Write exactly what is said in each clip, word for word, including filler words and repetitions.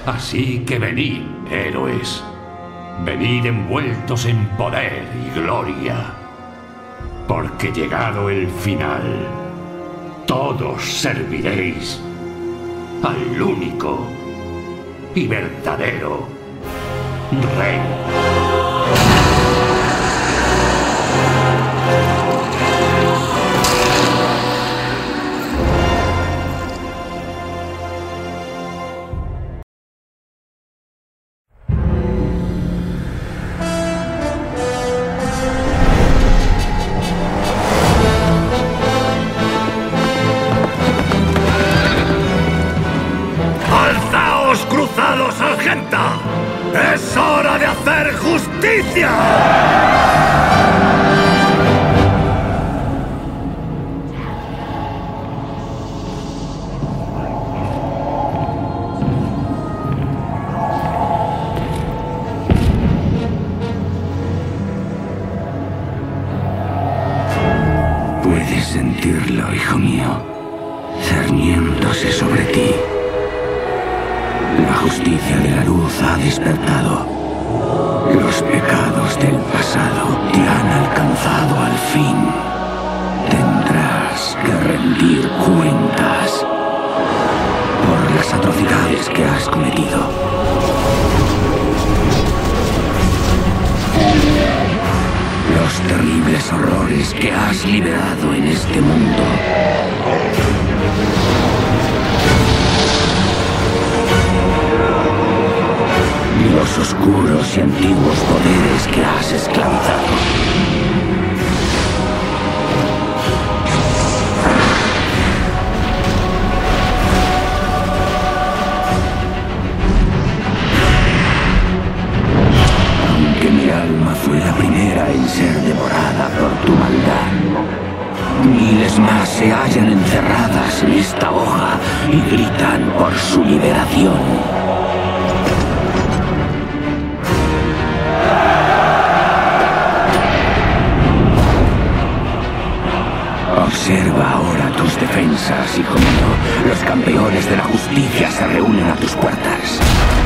Así que venid, héroes. Venid envueltos en poder y gloria. Porque llegado el final, todos serviréis al único y verdadero Rey. ¡Sargenta! ¡Es hora de hacer justicia! Puedes sentirlo, hijo mío, cerniéndose sobre ti. La justicia de la luz ha despertado. Los pecados del pasado te han alcanzado al fin. Tendrás que rendir cuentas por las atrocidades que has cometido. Los terribles horrores que has liberado en este mundo. Y los oscuros y antiguos poderes que has esclavizado. Aunque mi alma fue la primera en ser devorada por tu maldad, miles más se hallan encerradas en esta hoja y gritan por su liberación. Observa ahora tus defensas, hijo mío. Los campeones de la justicia se reúnen a tus puertas.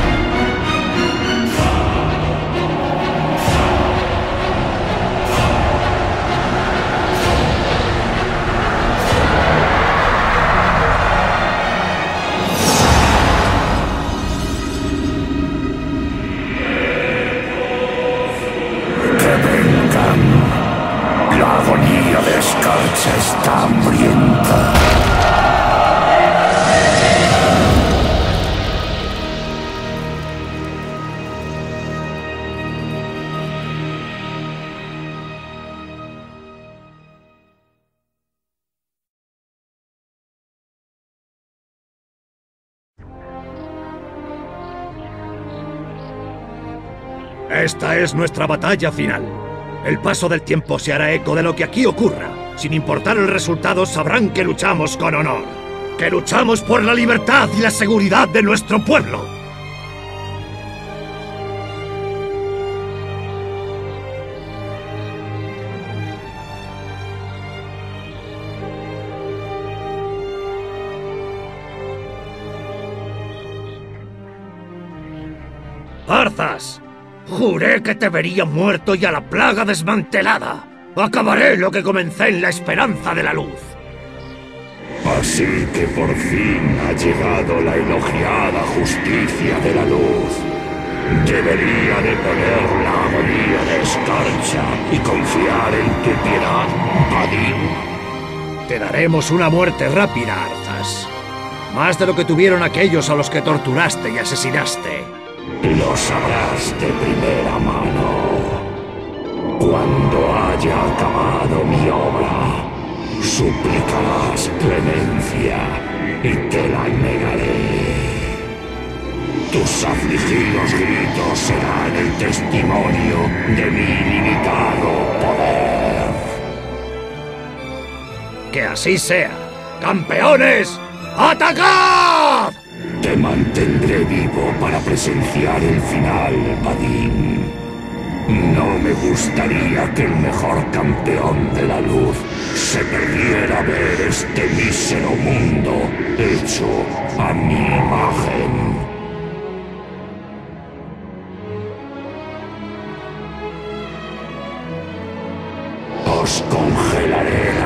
Está hambrienta. Esta es nuestra batalla final. El paso del tiempo se hará eco de lo que aquí ocurra. Sin importar el resultado, sabrán que luchamos con honor. Que luchamos por la libertad y la seguridad de nuestro pueblo. ¡Arzas! Juré que te vería muerto y a la plaga desmantelada. Acabaré lo que comencé en la esperanza de la luz. Así que por fin ha llegado la elogiada justicia de la luz. Debería de poner la agonía de escarcha y confiar en tu piedad, Vadín. Te daremos una muerte rápida, Arzas. Más de lo que tuvieron aquellos a los que torturaste y asesinaste. Lo sabrás de primera mano. Cuando haya acabado mi obra, suplicarás clemencia y te la negaré. Tus afligidos gritos serán el testimonio de mi ilimitado poder. ¡Que así sea! ¡Campeones! ¡Atacad! Te mantendré vivo para presenciar el final, Vadín. No me gustaría que el mejor campeón de la luz se perdiera ver este mísero mundo hecho a mi imagen.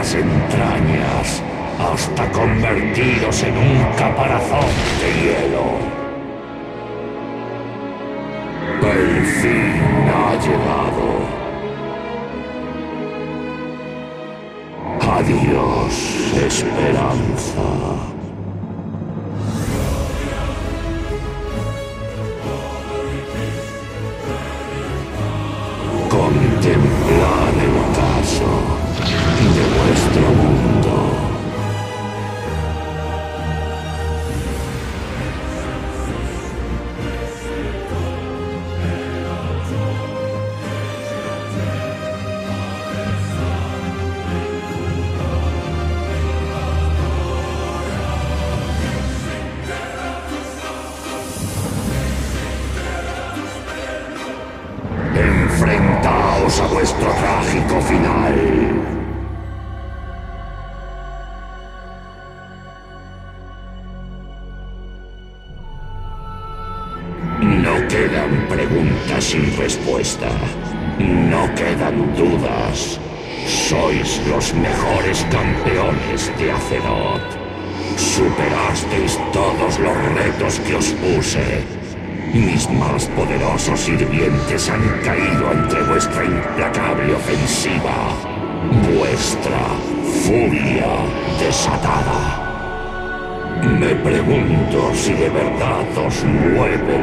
las entrañas hasta convertiros en un caparazón de hielo. El fin ha llegado. Adiós, esperanza. Contemplad el caso de vuestro mundo. Enfrentaos a vuestro trágico final. No quedan preguntas sin respuesta. No quedan dudas. Sois los mejores campeones de Azeroth. Superasteis todos los retos que os puse. Mis más poderosos sirvientes han caído ante vuestra implacable ofensiva. Vuestra furia desatada. Me pregunto si de verdad os mueve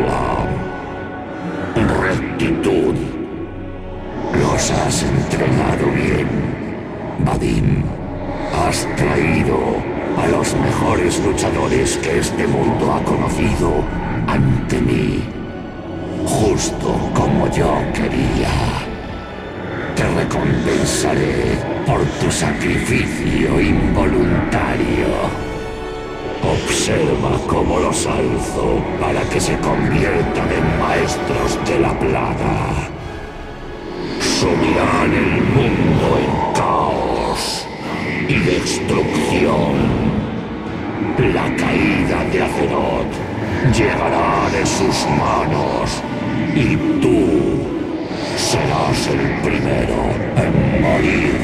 la rectitud. Los has entrenado bien, Vadim. Has traído a los mejores luchadores que este mundo ha conocido ante mí, justo como yo quería. Te recompensaré por tu sacrificio involuntario. Observa cómo los alzo para que se conviertan en maestros de la plaga. Sumirán el mundo en caos y destrucción. La caída de Azeroth llegará de sus manos y tú serás el primero en morir.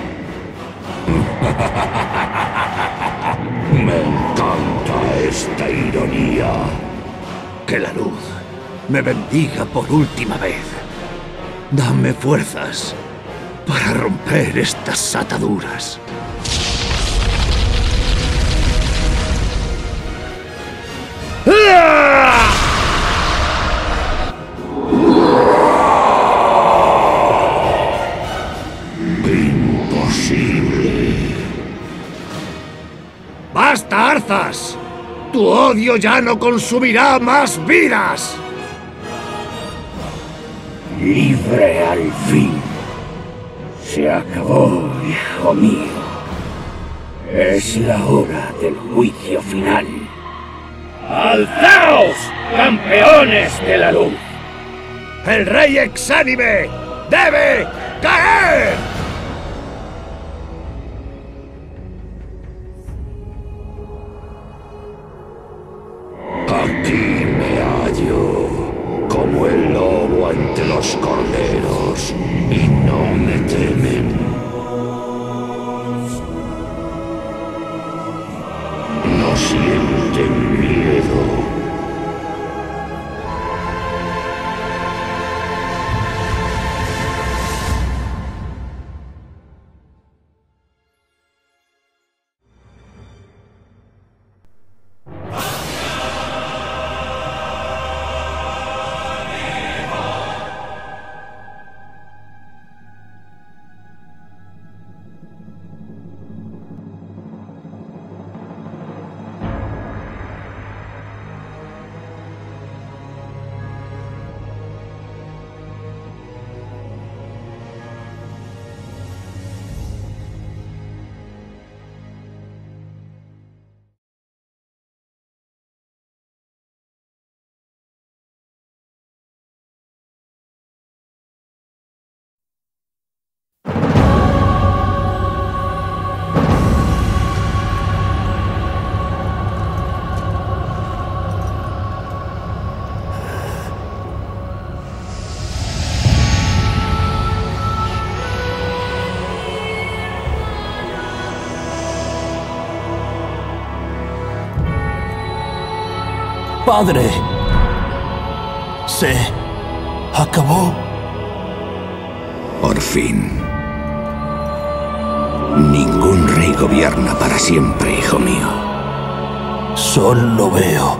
Me encanta esta ironía. Que la luz me bendiga por última vez. Dame fuerzas para romper estas ataduras. Imposible. ¡Basta, Arthas! ¡Tu odio ya no consumirá más vidas! Libre al fin. Se acabó, hijo mío. Es la hora del juicio final. ¡Alzaos, campeones de la luz! ¡El rey exánime debe caer! Aquí me hallo, como el lobo ante los corderos, y no me temen. No sienten miedo. Padre, se acabó. Por fin. Ningún rey gobierna para siempre, hijo mío. Solo veo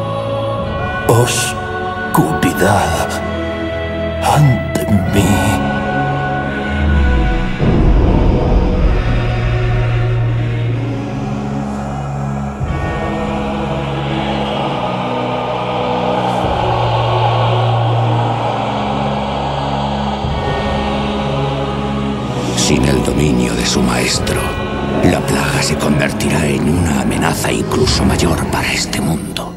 oscuridad ante mí. Sin el dominio de su maestro, la plaga se convertirá en una amenaza incluso mayor para este mundo.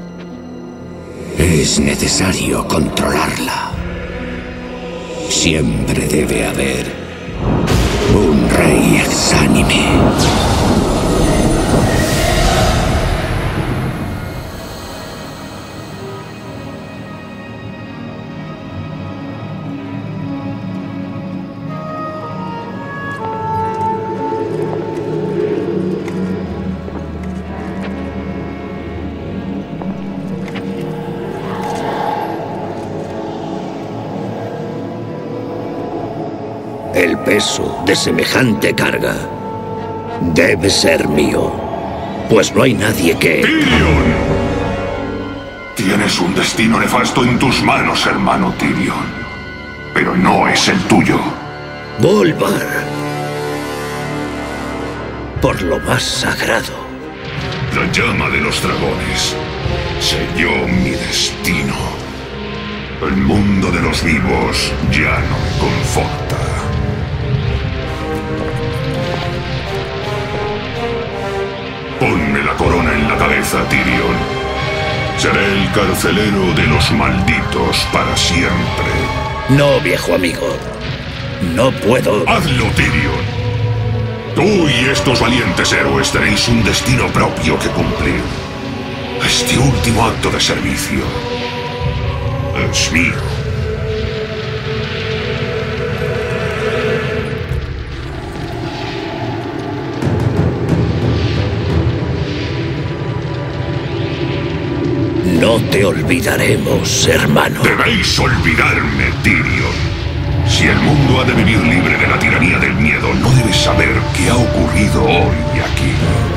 Es necesario controlarla. Siempre debe haber un rey exánime. El peso de semejante carga debe ser mío, pues no hay nadie que... ¡Tyrion! Tienes un destino nefasto en tus manos, hermano Tyrion. Pero no es el tuyo. Bolvar. Por lo más sagrado. La llama de los dragones selló mi destino. El mundo de los vivos ya no me conforta. Ponme la corona en la cabeza, Tyrion. Seré el carcelero de los malditos para siempre. No, viejo amigo. No puedo... ¡Hazlo, Tyrion! Tú y estos valientes héroes tenéis un destino propio que cumplir. Este último acto de servicio es mío. No te olvidaremos, hermano. Debéis olvidarme, Tyrion. Si el mundo ha de vivir libre de la tiranía del miedo, no debes saber qué ha ocurrido hoy aquí.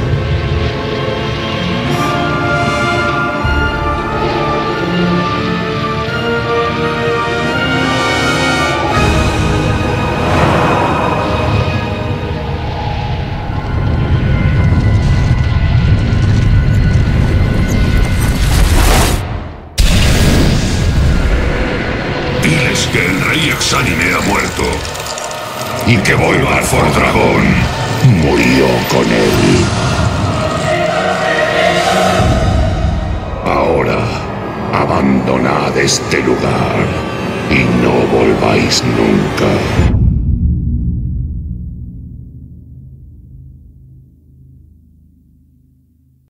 Diles que el rey exánime ha muerto y que Bolvar Fordragón murió con él. Ahora, abandonad este lugar y no volváis nunca.